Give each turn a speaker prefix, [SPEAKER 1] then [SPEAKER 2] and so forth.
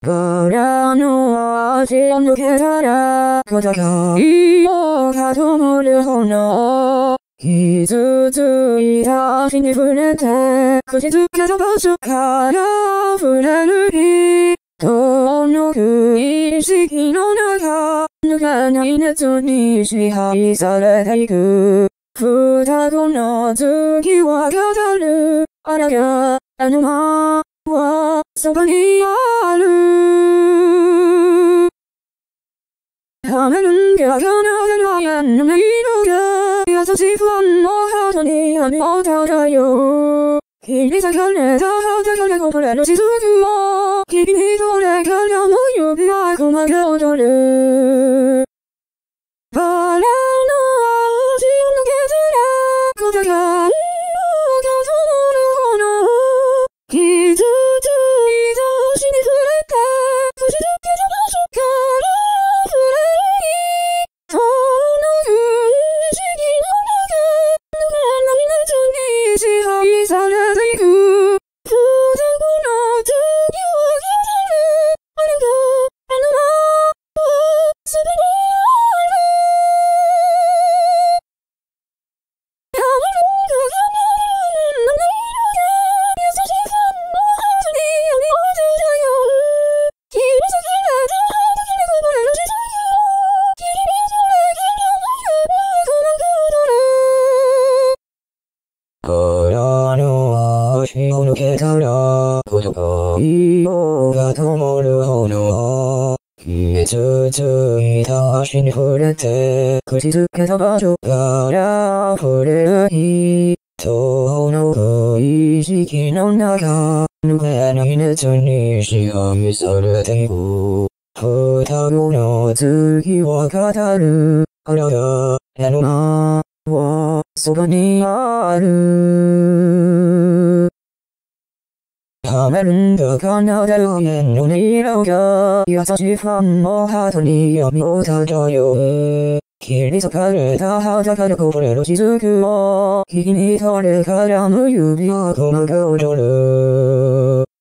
[SPEAKER 1] 柄の足を抜けたら小高いよかと思る炎傷ついた足に触れて口づけた場所から触れる人の不意識の中抜かない熱に支配されていく双子の月は語るあらがあのまはそばにあるはめるんが叶うのやんの音色が優しい不安のハートに網を漂う切り裂かれた裸でこぼれる雫を君にそれからも指は細かく踊るバラの足を抜けたら小高いよかと思る炎傷ついた足に触れて口づけた場所から触れる人の不意識の中抜けない熱に支配されていく双子の月は語るあれがあのままそばにあるはまるんが叶うの音色が優しいファンのハートに網を漂う切り裂かれた裸でこぼれる雫を君にそれからも指は細かく踊る柄の足を抜けたら小高いよが灯る炎傷ついた足に触れて口づけた場所から触れる人の不意識の中抜けない熱に支配されていく双子の月は語るあらがあのまはそばにあるはめるんが奏でる面の音色が優しいファンのハートに闇を漂う切り裂かれた裸でこぼれる雫を君にそれからも指は細かく踊る